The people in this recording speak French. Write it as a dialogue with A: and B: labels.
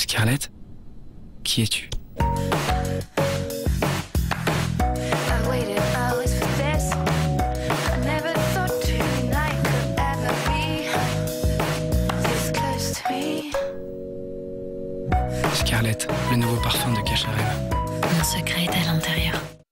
A: Scarlett, qui es-tu?
B: I waited hours for this. I never thought tonight could ever be this close to me.
A: Scarlett, le nouveau parfum de Cacharel.
B: Mon secret est à l'intérieur.